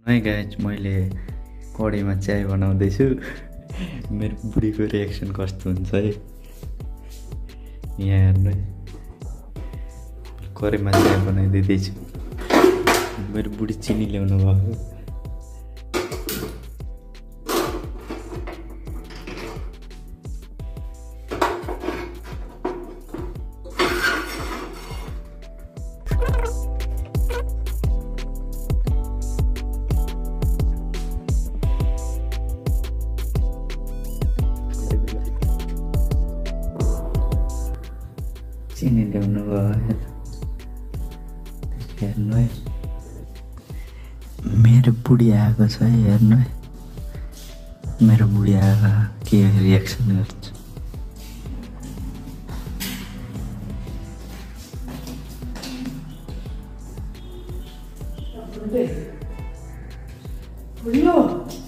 है गाइज मैले कढाईमा चाय बनाउँदैछु। मेरो बुढीको रिएक्सन कस्तो हुन्छ है यहाँ हेर्नु है। कराईमा चाय बनाइदिँदैछु। मेरो बुढी चिनी ल्याउनु भएको। चिनी ल्याउनु भयो हेर्नु है। मेरो बुढी आएको छ है हेर्नु है। मेरो बुढी आएको के रिएक्सन गर्छ। बुढी